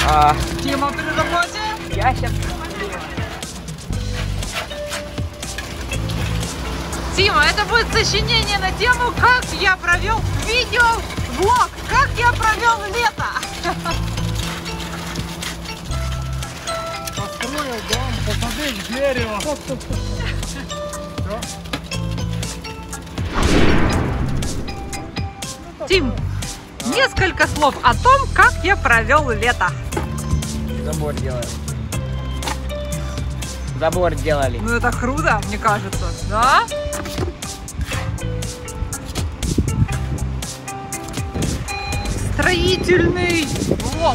Тима при работе? Я сейчас... Тима, это будет сочинение на тему, как я провел видео-влог, как я провел лето. Построил дом, посадил дерево. Тим, несколько слов о том, как я провел лето. Забор делали. Забор делали. Ну это круто, мне кажется, да? Строительный влог.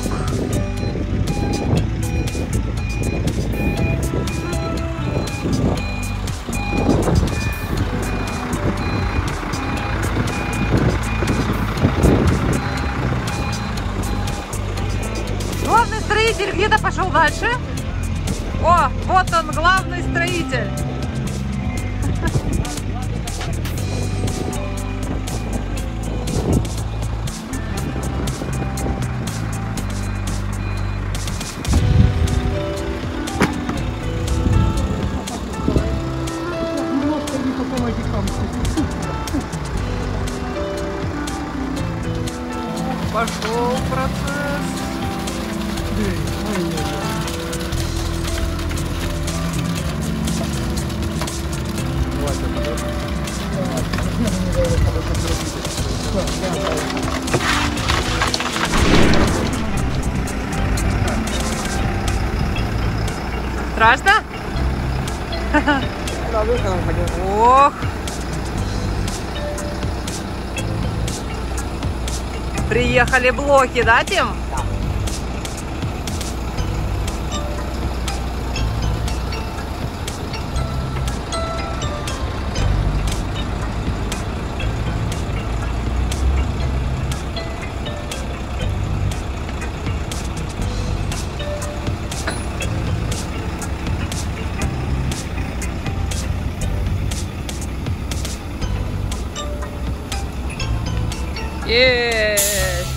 Главный строитель где-то пошел дальше. О, вот он, главный строитель. Пошел процесс. Страшно? На выходом ходил. Ох! Приехали блоки, да, Тим? Да. Есть!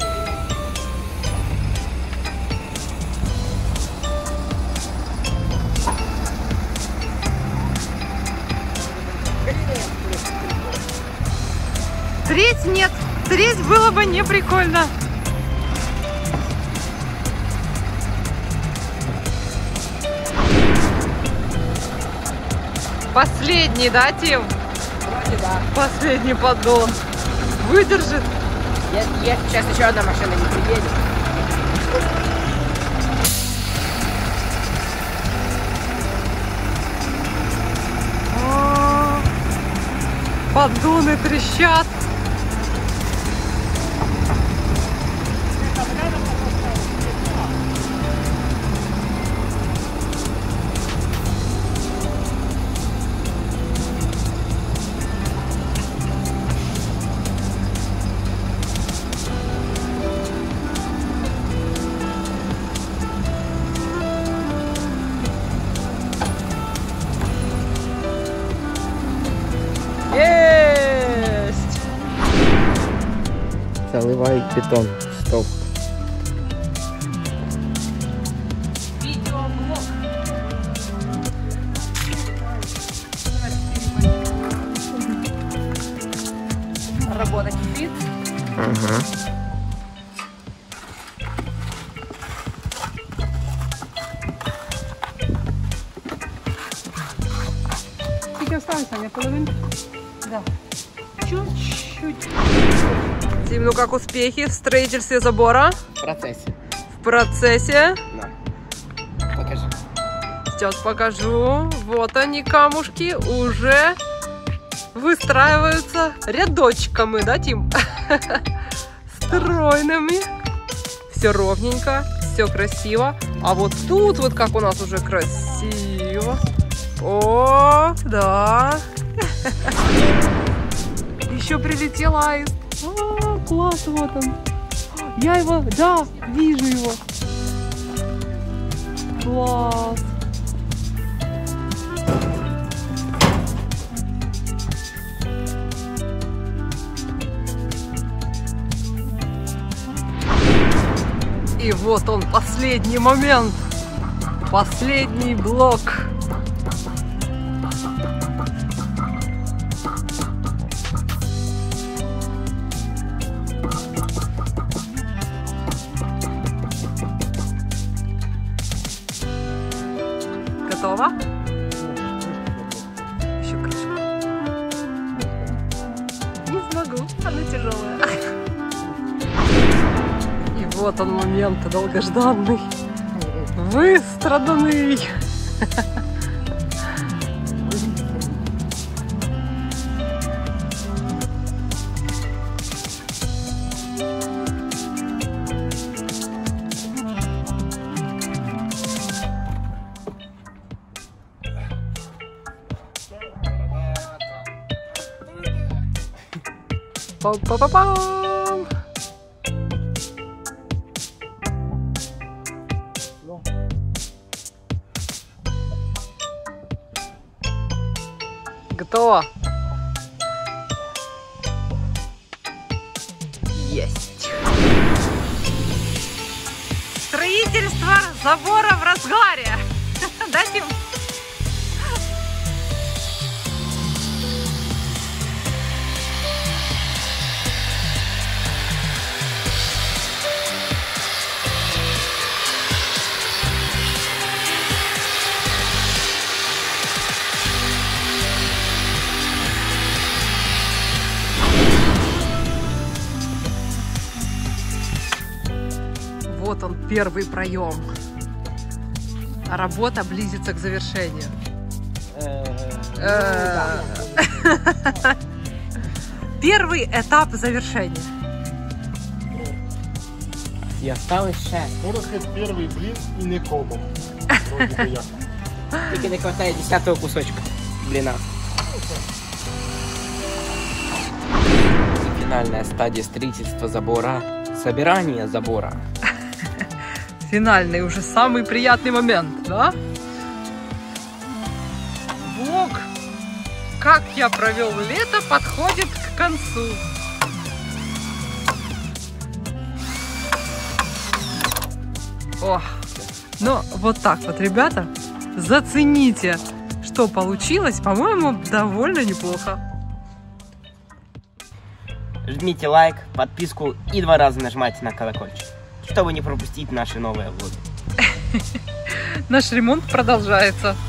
Треть нет, треть было бы не прикольно. Последний, да, Тим? Вроде да. Последний поддон. Выдержит. Я сейчас еще одна машина не приедет. Поддоны трещат. Есть! Заливает бетон. Стоп. Видеоблог. Работа кипит. Ага. Сколько осталось, Аня, половинка? Да. Чуть-чуть. Тим, ну как успехи в строительстве забора? В процессе. В процессе. Да. Покажи. Сейчас покажу. Вот они, камушки, уже выстраиваются рядочками, да, Тим? Стройными. Все ровненько, все красиво. А вот тут вот как у нас уже красиво. О, да. Еще прилетел аист. О, класс, вот он. Я его, да, вижу его. Класс. И И вот он, последний момент. Последний блок. Готово? Еще крышку. Не смогу, она тяжелая. И вот он момент долгожданный. Выстраданный. Пам-па-па-пам! Готово. Есть. Строительство забора в разгаре. Да, Тим? Вот он, первый проем. А работа близится к завершению. Первый этап завершения. И осталось 6. Трохи перший блін і не комом. Вроді би як. Тільки не хватає 10-го кусочка блина. Финальная стадия строительства забора. Собирание забора. Финальный, уже самый приятный момент, да? Блок «Как я провел лето» подходит к концу. О, ну вот так вот, ребята, зацените, что получилось. По-моему, довольно неплохо. Жмите лайк, подписку и 2 раза нажимайте на колокольчик, чтобы не пропустить наши новые влоги. Наш ремонт продолжается.